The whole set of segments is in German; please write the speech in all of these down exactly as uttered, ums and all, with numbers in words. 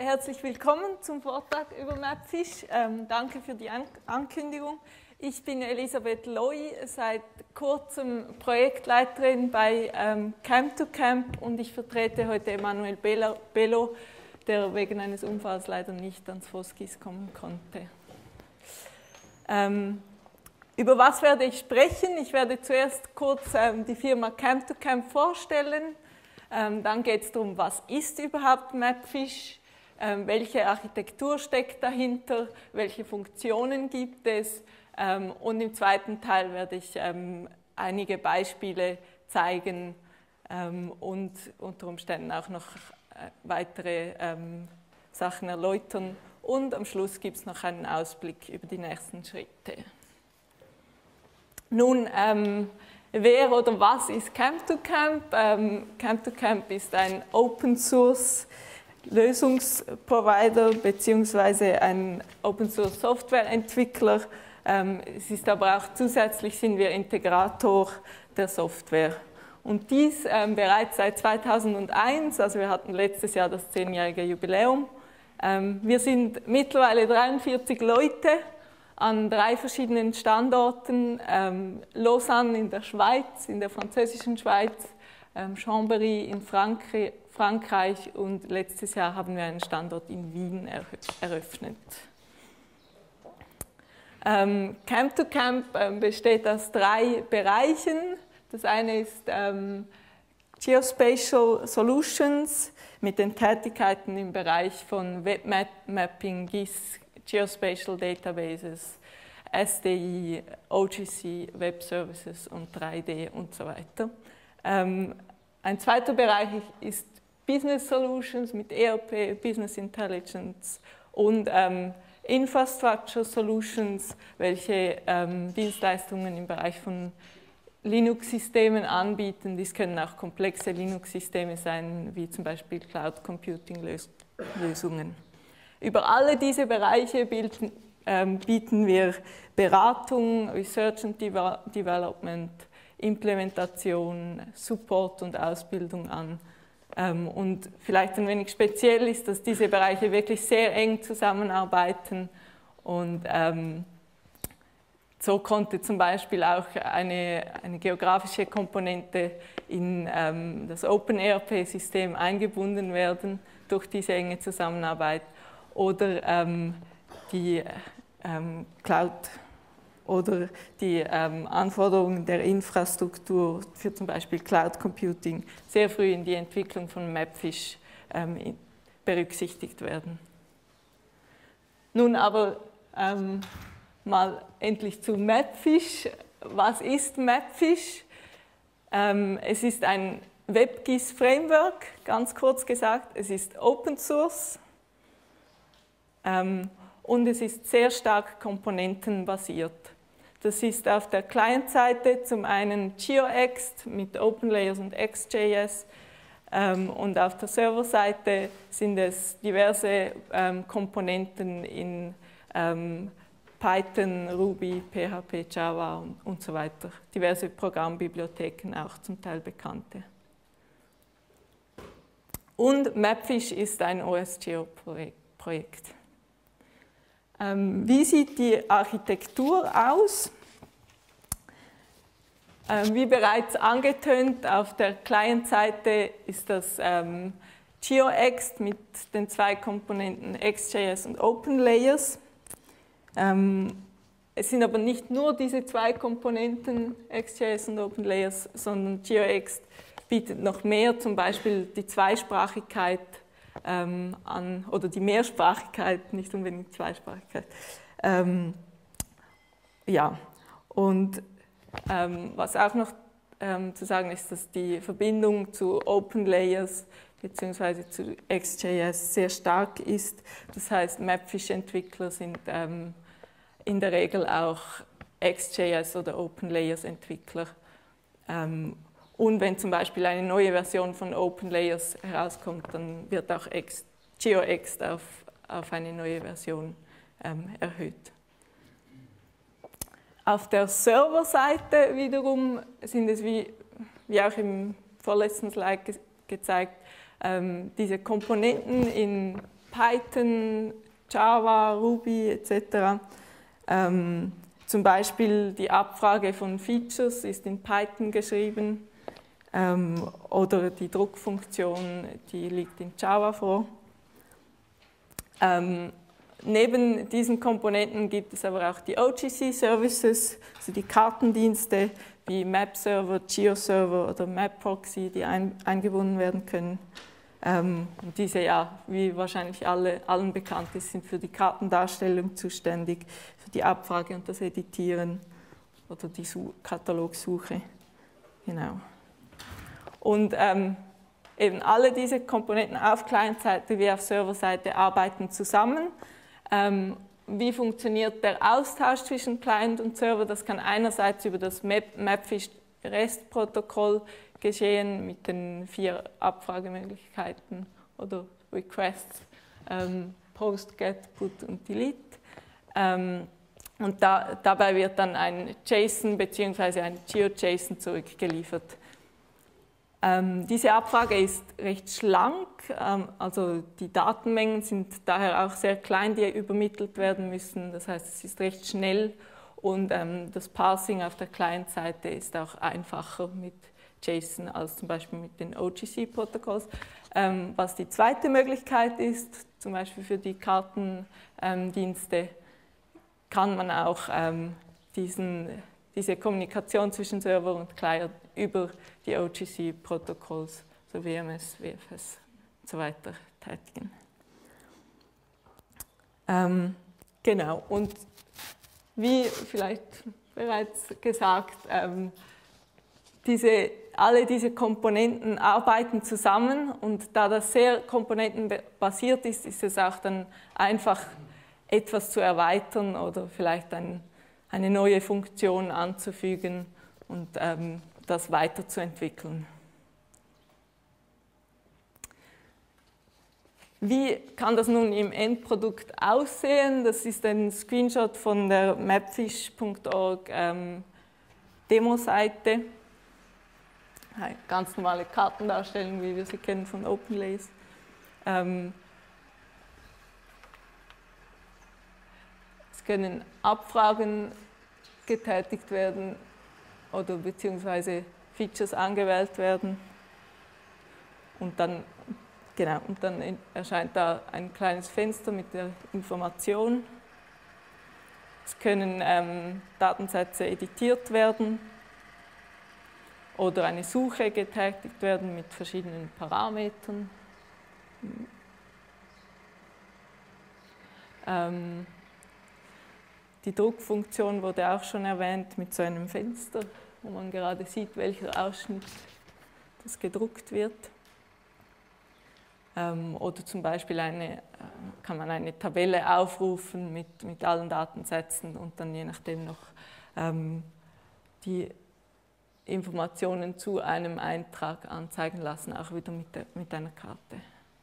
herzlich willkommen zum Vortrag über Mapfish. Ähm, danke für die An Ankündigung. Ich bin Elisabeth Loy, seit kurzem Projektleiterin bei ähm, Camp to Camp und ich vertrete heute Emanuel Bello, der wegen eines Unfalls leider nicht ans Foskis kommen konnte. Ähm, über was werde ich sprechen? Ich werde zuerst kurz ähm, die Firma Camp to Camp vorstellen. Ähm, dann geht es darum, was ist überhaupt Mapfish, ähm, welche Architektur steckt dahinter, welche Funktionen gibt es, ähm, und im zweiten Teil werde ich ähm, einige Beispiele zeigen ähm, und unter Umständen auch noch äh, weitere ähm, Sachen erläutern und am Schluss gibt es noch einen Ausblick über die nächsten Schritte. Nun, ähm, wer oder was ist Camp to Camp? Ähm, Camp to Camp ist ein Open Source Lösungsprovider bzw. ein Open Source Softwareentwickler. Ähm, es ist aber auch zusätzlich sind wir Integrator der Software. Und dies ähm, bereits seit zweitausendeins, also wir hatten letztes Jahr das zehnjährige Jubiläum. Ähm, wir sind mittlerweile dreiundvierzig Leute an drei verschiedenen Standorten, ähm, Lausanne in der Schweiz, in der französischen Schweiz, ähm, Chambéry in Frankreich, Frankreich und letztes Jahr haben wir einen Standort in Wien eröffnet. Ähm, Camp to Camp ähm, besteht aus drei Bereichen. Das eine ist ähm, Geospatial Solutions mit den Tätigkeiten im Bereich von Webmapping, G I S, Geospatial Databases, S D I, O G C, Web Services und drei D und so weiter. Ähm, ein zweiter Bereich ist Business Solutions mit E R P, Business Intelligence und ähm, Infrastructure Solutions, welche ähm, Dienstleistungen im Bereich von Linux-Systemen anbieten. Dies können auch komplexe Linux-Systeme sein, wie zum Beispiel Cloud Computing-Lösungen. Über alle diese Bereiche bilden, ähm, bieten wir Beratung, Research and Development, Implementation, Support und Ausbildung an. Ähm, und vielleicht ein wenig speziell ist, dass diese Bereiche wirklich sehr eng zusammenarbeiten und ähm, so konnte zum Beispiel auch eine, eine geografische Komponente in ähm, das Open E R P-System eingebunden werden durch diese enge Zusammenarbeit oder ähm, die ähm, Cloud oder die ähm, Anforderungen der Infrastruktur für zum Beispiel Cloud Computing sehr früh in die Entwicklung von Mapfish ähm, in, berücksichtigt werden. Nun aber ähm, mal endlich zu Mapfish. Was ist Mapfish? Ähm, es ist ein WebGIS-Framework, ganz kurz gesagt. Es ist Open Source ähm, und es ist sehr stark komponentenbasiert. Das ist auf der Client-Seite zum einen GeoExt mit OpenLayers und X J S ähm, und auf der Serverseite sind es diverse ähm, Komponenten in ähm, Python, Ruby, P H P, Java und, und so weiter. Diverse Programmbibliotheken, auch zum Teil bekannte. Und Mapfish ist ein O S Geo-Projekt. Ähm, wie sieht die Architektur aus? Ähm, wie bereits angetönt, auf der Client-Seite ist das ähm, GeoExt mit den zwei Komponenten X J S und OpenLayers. Ähm, es sind aber nicht nur diese zwei Komponenten, X J S und OpenLayers, sondern GeoExt bietet noch mehr, zum Beispiel die Zweisprachigkeit ähm, an, oder die Mehrsprachigkeit, nicht unbedingt Zweisprachigkeit. Ähm, ja, und ähm, was auch noch ähm, zu sagen ist, dass die Verbindung zu OpenLayers bzw. zu X J S sehr stark ist. Das heißt, Mapfish-Entwickler sind ähm, in der Regel auch X J S oder OpenLayers-Entwickler. Ähm, und wenn zum Beispiel eine neue Version von OpenLayers herauskommt, dann wird auch GeoExt auf, auf eine neue Version ähm, erhöht. Auf der Serverseite wiederum sind es, wie, wie auch im vorletzten Slide ge gezeigt, ähm, diese Komponenten in Python, Java, Ruby et cetera. Ähm, zum Beispiel die Abfrage von Features ist in Python geschrieben ähm, oder die Druckfunktion, die liegt in Java vor. Ähm, neben diesen Komponenten gibt es aber auch die O G C-Services, also die Kartendienste wie Map-Server, Geo-Server oder Map-Proxy, die ein, eingebunden werden können. Ähm, und diese, ja, wie wahrscheinlich alle, allen bekannt ist, sind für die Kartendarstellung zuständig, für die Abfrage und das Editieren oder die Such Katalogsuche. Genau. Und ähm, eben alle diese Komponenten auf Client-Seite wie auf Server-Seite arbeiten zusammen. Ähm, wie funktioniert der Austausch zwischen Client und Server? Das kann einerseits über das Mapfish-REST-Protokoll geschehen mit den vier Abfragemöglichkeiten oder Requests, ähm, Post, Get, Put und Delete. Ähm, und da, dabei wird dann ein JSON bzw. ein GeoJSON zurückgeliefert. Ähm, diese Abfrage ist recht schlank, ähm, also die Datenmengen sind daher auch sehr klein, die übermittelt werden müssen. Das heißt, es ist recht schnell und ähm, das Parsing auf der Client-Seite ist auch einfacher mit JSON als zum Beispiel mit den O G C-Protokolls. Ähm, was die zweite Möglichkeit ist, zum Beispiel für die Kartendienste, ähm, kann man auch ähm, diesen, diese Kommunikation zwischen Server und Client über die O G C-Protokolls, so W M S, W F S und so weiter tätigen. Ähm, genau, und wie vielleicht bereits gesagt, ähm, diese, alle diese Komponenten arbeiten zusammen und da das sehr komponentenbasiert ist, ist es auch dann einfach etwas zu erweitern oder vielleicht ein, eine neue Funktion anzufügen und ähm, das weiterzuentwickeln. Wie kann das nun im Endprodukt aussehen? Das ist ein Screenshot von der mapfish punkt org ähm, Demo-Seite. Eine ganz normale Kartendarstellung, wie wir sie kennen von OpenLace. Ähm, es können Abfragen getätigt werden oder beziehungsweise Features angewählt werden und dann, genau, und dann erscheint da ein kleines Fenster mit der Information. Es können ähm, Datensätze editiert werden oder eine Suche getätigt werden mit verschiedenen Parametern. Ähm, die Druckfunktion wurde auch schon erwähnt mit so einem Fenster, wo man gerade sieht, welcher Ausschnitt das gedruckt wird. Ähm, oder zum Beispiel eine, kann man eine Tabelle aufrufen mit, mit allen Datensätzen und dann je nachdem noch ähm, die Informationen zu einem Eintrag anzeigen lassen, auch wieder mit, der, mit einer Karte.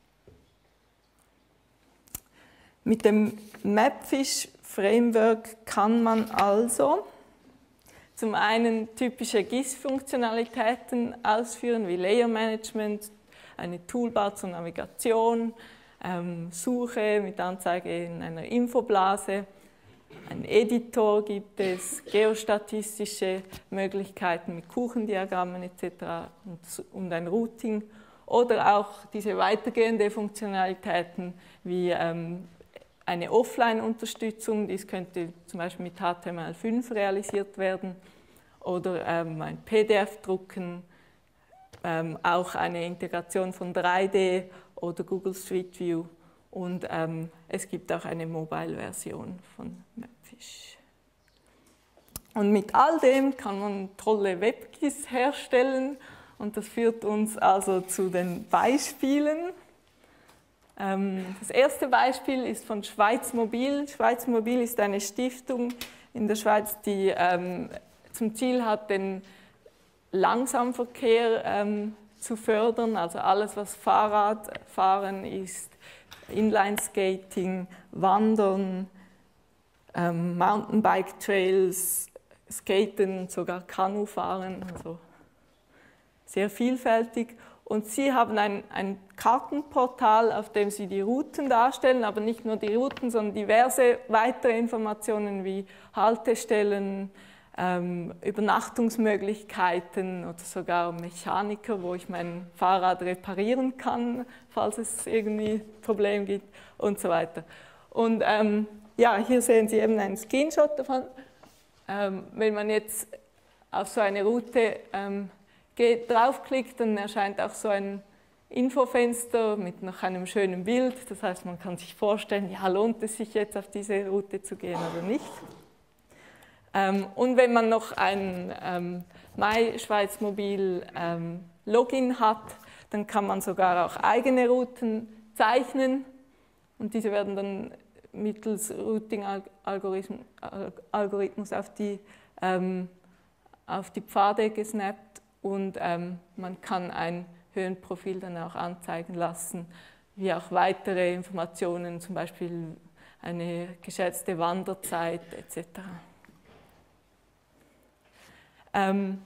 Mit dem Mapfish Framework kann man also zum einen typische G I S-Funktionalitäten ausführen, wie Layer Management, eine Toolbar zur Navigation, ähm, Suche mit Anzeige in einer Infoblase, einen Editor gibt es, geostatistische Möglichkeiten mit Kuchendiagrammen et cetera und, und ein Routing oder auch diese weitergehende Funktionalitäten wie ähm, eine Offline-Unterstützung, dies könnte zum Beispiel mit H T M L fünf realisiert werden oder ähm, ein P D F drucken, ähm, auch eine Integration von drei D oder Google Street View und ähm, es gibt auch eine Mobile-Version von Mapfish. Und mit all dem kann man tolle Web-G I S herstellen und das führt uns also zu den Beispielen. Das erste Beispiel ist von Schweiz Mobil. Schweiz Mobil ist eine Stiftung in der Schweiz, die ähm, zum Ziel hat, den Langsamverkehr ähm, zu fördern, also alles, was Fahrradfahren ist, Inlineskating, Wandern, ähm, Mountainbike-Trails, Skaten und sogar Kanufahren, also sehr vielfältig. Und Sie haben ein, ein Kartenportal, auf dem Sie die Routen darstellen, aber nicht nur die Routen, sondern diverse weitere Informationen wie Haltestellen, ähm, Übernachtungsmöglichkeiten oder sogar Mechaniker, wo ich mein Fahrrad reparieren kann, falls es irgendwie ein Problem gibt und so weiter. Und ähm, ja, hier sehen Sie eben einen Screenshot davon. Ähm, wenn man jetzt auf so eine Route ähm, geht, draufklickt, dann erscheint auch so ein Infofenster mit noch einem schönen Bild. Das heißt, man kann sich vorstellen, ja, lohnt es sich jetzt auf diese Route zu gehen oder nicht. Ähm, und wenn man noch ein ähm, MySchweizMobil ähm, Login hat, dann kann man sogar auch eigene Routen zeichnen und diese werden dann mittels Routing-Algorithmus auf die, ähm, auf die Pfade gesnappt und ähm, man kann ein Höhenprofil dann auch anzeigen lassen, wie auch weitere Informationen, zum Beispiel eine geschätzte Wanderzeit et cetera. Ähm,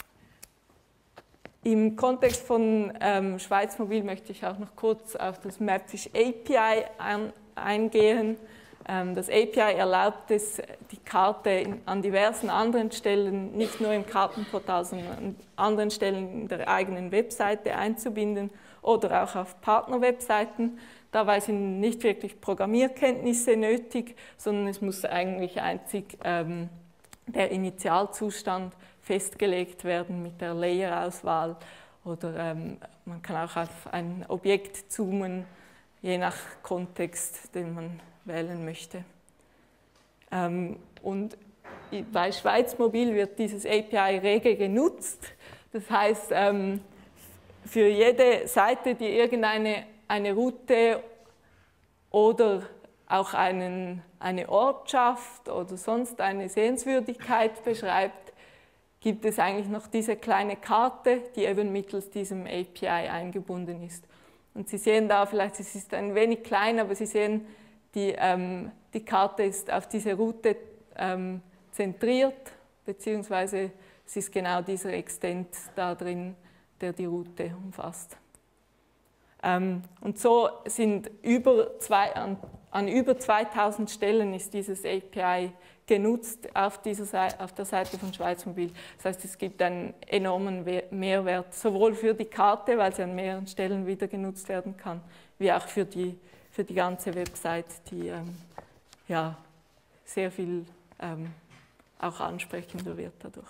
Im Kontext von ähm, Schweizmobil möchte ich auch noch kurz auf das Mapfish A P I ein, eingehen. Ähm, das A P I erlaubt es, die Karte in, an diversen anderen Stellen, nicht nur im Kartenportal, sondern an anderen Stellen in der eigenen Webseite einzubinden oder auch auf Partnerwebseiten. Dabei sind nicht wirklich Programmierkenntnisse nötig, sondern es muss eigentlich einzig ähm, der Initialzustand festgelegt werden mit der Layerauswahl oder ähm, man kann auch auf ein Objekt zoomen, je nach Kontext, den man wählen möchte. Ähm, und bei Schweizmobil wird dieses A P I rege genutzt. Das heißt, ähm, für jede Seite, die irgendeine eine Route oder auch einen, eine Ortschaft oder sonst eine Sehenswürdigkeit beschreibt, gibt es eigentlich noch diese kleine Karte, die eben mittels diesem A P I eingebunden ist. Und Sie sehen da vielleicht, es ist ein wenig klein, aber Sie sehen, die, ähm, die Karte ist auf diese Route ähm, zentriert, beziehungsweise es ist genau dieser Extent da drin, der die Route umfasst. Ähm, und so sind über zwei, an, an über zweitausend Stellen ist dieses A P I genutzt auf, dieser Seite, auf der Seite von Schweizmobil. Das heißt, es gibt einen enormen Mehrwert, sowohl für die Karte, weil sie an mehreren Stellen wieder genutzt werden kann, wie auch für die, für die ganze Website, die ähm, ja, sehr viel ähm, auch ansprechender wird dadurch.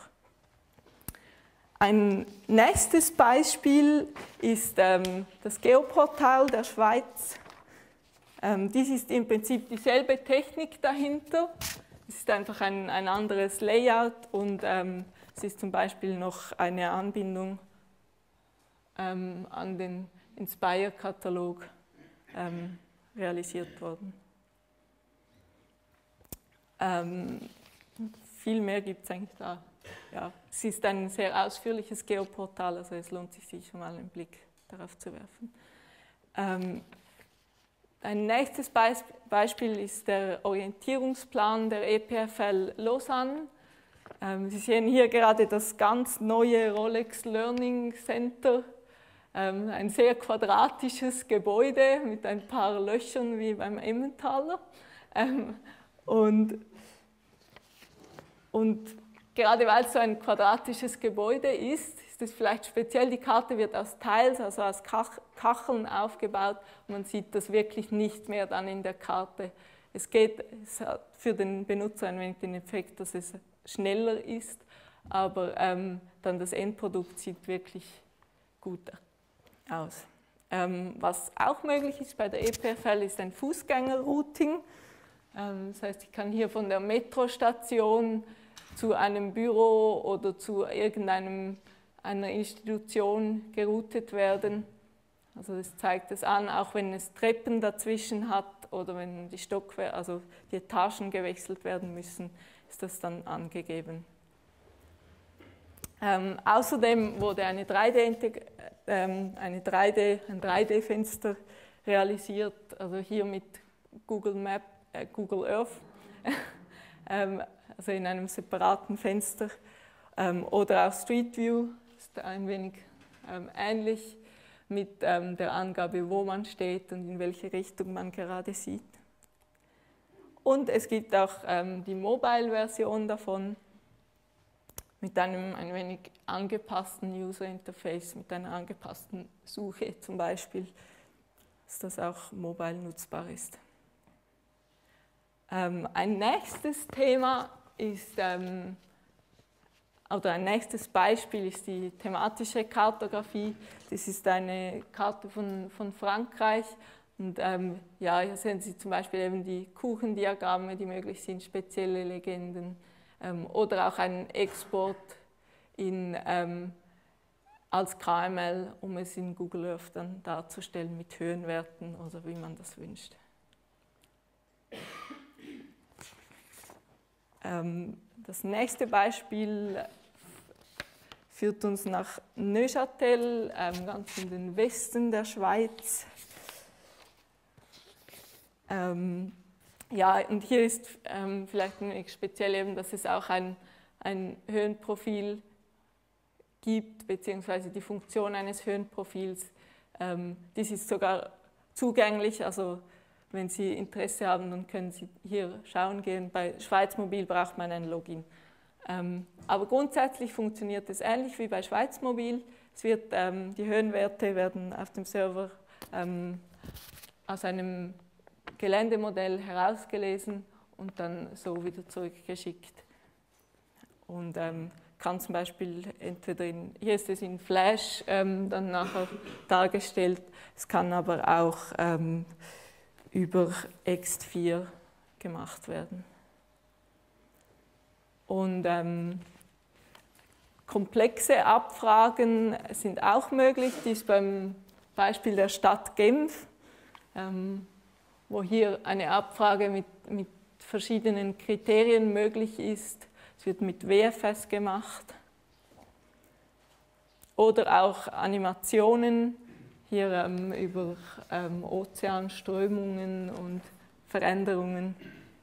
Ein nächstes Beispiel ist ähm, das Geoportal der Schweiz. Ähm, dies ist im Prinzip dieselbe Technik dahinter. Es ist einfach ein, ein anderes Layout und ähm, es ist zum Beispiel noch eine Anbindung ähm, an den Inspire-Katalog ähm, realisiert worden. Ähm, viel mehr gibt es eigentlich da. Ja, es ist ein sehr ausführliches Geoportal, also es lohnt sich sicher mal einen Blick darauf zu werfen. Ähm, Ein nächstes Beispiel ist der Orientierungsplan der E P F L Lausanne. Sie sehen hier gerade das ganz neue Rolex Learning Center, ein sehr quadratisches Gebäude mit ein paar Löchern wie beim Emmentaler. Und, und gerade weil es so ein quadratisches Gebäude ist, ist es vielleicht speziell, die Karte wird aus Tiles, also aus Kacheln aufgebaut und man sieht das wirklich nicht mehr dann in der Karte. Es geht, es hat für den Benutzer ein wenig den Effekt, dass es schneller ist, aber ähm, dann das Endprodukt sieht wirklich gut aus. Ähm, was auch möglich ist bei der E P F L ist ein Fußgängerrouting. Ähm, das heißt, ich kann hier von der Metrostation zu einem Büro oder zu irgendeinem einer Institution geroutet werden. Also das zeigt es an, auch wenn es Treppen dazwischen hat oder wenn die Stockwerke, also die Etagen gewechselt werden müssen, ist das dann angegeben. Ähm, außerdem wurde eine drei D, ähm, eine drei D, ein drei D Fenster realisiert, also hier mit Google Map, äh, Google Earth, ähm, also in einem separaten Fenster, ähm, oder auch Street View, ist ein wenig ähm, ähnlich. mit ähm, der Angabe, wo man steht und in welche Richtung man gerade sieht. Und es gibt auch ähm, die Mobile-Version davon mit einem ein wenig angepassten User-Interface, mit einer angepassten Suche zum Beispiel, dass das auch mobile nutzbar ist. Ähm, ein nächstes Thema ist, ähm, oder ein nächstes Beispiel ist die thematische Kartografie. Das ist eine Karte von, von Frankreich. Und ähm, ja, hier sehen Sie zum Beispiel eben die Kuchendiagramme, die möglich sind, spezielle Legenden ähm, oder auch einen Export in, ähm, als K M L, um es in Google Earth dann darzustellen mit Höhenwerten oder wie man das wünscht. Ähm, das nächste Beispiel führt uns nach Neuchâtel, ähm, ganz in den Westen der Schweiz. Ähm, ja, und hier ist ähm, vielleicht speziell eben, dass es auch ein, ein Höhenprofil gibt, beziehungsweise die Funktion eines Höhenprofils. Ähm, dies ist sogar zugänglich, also wenn Sie Interesse haben, dann können Sie hier schauen gehen. Bei Schweizmobil braucht man ein Login. Ähm, aber grundsätzlich funktioniert es ähnlich wie bei Schweizmobil. Es wird, ähm, die Höhenwerte werden auf dem Server ähm, aus einem Geländemodell herausgelesen und dann so wieder zurückgeschickt. Und ähm, kann zum Beispiel entweder in, hier ist es in Flash ähm, dann nachher dargestellt, es kann aber auch ähm, über ext vier gemacht werden. Und ähm, komplexe Abfragen sind auch möglich, dies beim Beispiel der Stadt Genf, ähm, wo hier eine Abfrage mit, mit verschiedenen Kriterien möglich ist. Es wird mit W F S gemacht. Oder auch Animationen, hier ähm, über ähm, Ozeanströmungen und Veränderungen.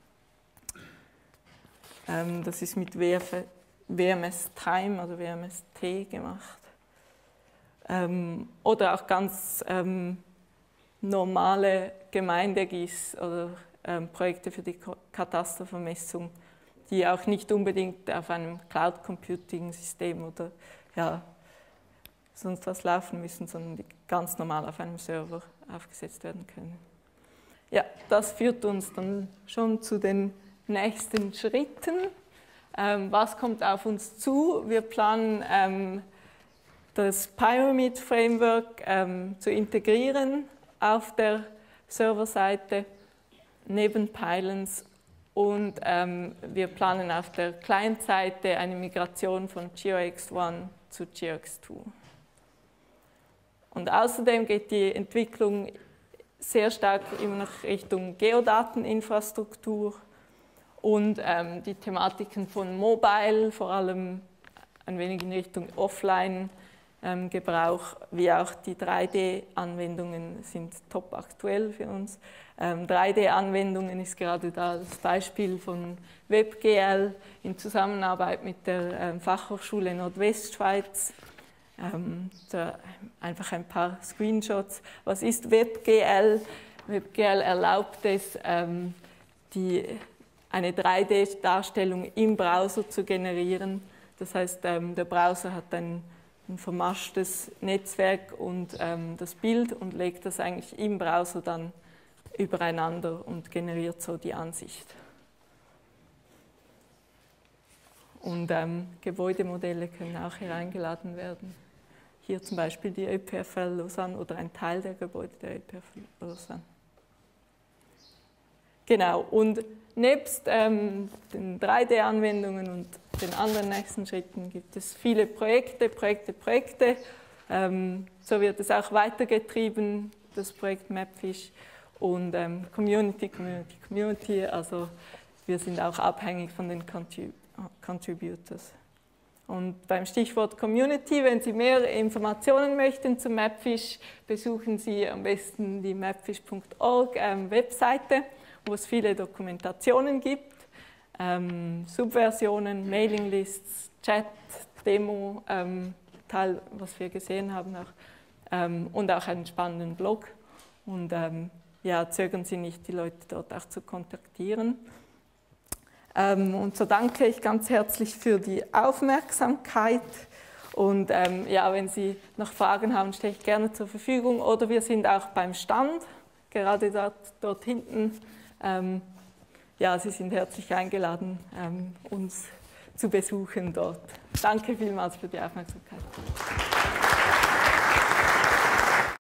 Ähm, das ist mit W M S Time, also W M S T gemacht. Ähm, oder auch ganz ähm, normale Gemeinde-G I S oder ähm, Projekte für die Katastervermessung, die auch nicht unbedingt auf einem Cloud-Computing-System oder ja, sonst was laufen müssen, sondern die ganz normal auf einem Server aufgesetzt werden können. Ja, das führt uns dann schon zu den nächsten Schritten. Ähm, was kommt auf uns zu? Wir planen, ähm, das Pyramid Framework ähm, zu integrieren auf der Serverseite neben Pylons und ähm, wir planen auf der Client-Seite eine Migration von G R X eins zu G R X zwei. Und außerdem geht die Entwicklung sehr stark immer noch Richtung Geodateninfrastruktur und ähm, die Thematiken von Mobile, vor allem ein wenig in Richtung Offline-Gebrauch, wie auch die drei D-Anwendungen sind top aktuell für uns. Ähm, drei D-Anwendungen ist gerade da das Beispiel von WebGL in Zusammenarbeit mit der ähm, Fachhochschule Nordwestschweiz. Ähm, da einfach ein paar Screenshots. Was ist WebGL? WebGL erlaubt es, ähm, die, eine drei D-Darstellung im Browser zu generieren. Das heißt, ähm, der Browser hat ein, ein vermaschtes Netzwerk und ähm, das Bild und legt das eigentlich im Browser dann übereinander und generiert so die Ansicht. Und ähm, Gebäudemodelle können auch hereingeladen werden. Hier zum Beispiel die E P F L Lausanne oder ein Teil der Gebäude der E P F L Lausanne. Genau, und nebst ähm, den drei D-Anwendungen und den anderen nächsten Schritten gibt es viele Projekte, Projekte, Projekte. Ähm, so wird es auch weitergetrieben, das Projekt Mapfish und ähm, Community, Community, Community. Also wir sind auch abhängig von den Contrib- Contributors. Und beim Stichwort Community, wenn Sie mehr Informationen möchten zu Mapfish, besuchen Sie am besten die mapfish punkt org ähm, Webseite, wo es viele Dokumentationen gibt, ähm, Subversionen, Mailinglists, Chat, Demo, ähm, Teil, was wir gesehen haben, auch ähm, und auch einen spannenden Blog. Und ähm, ja, zögern Sie nicht, die Leute dort auch zu kontaktieren. Ähm, und so danke ich ganz herzlich für die Aufmerksamkeit. Und ähm, ja, wenn Sie noch Fragen haben, stehe ich gerne zur Verfügung. Oder wir sind auch beim Stand, gerade dort, dort hinten. Ähm, ja, Sie sind herzlich eingeladen, ähm, uns zu besuchen dort. Danke vielmals für die Aufmerksamkeit.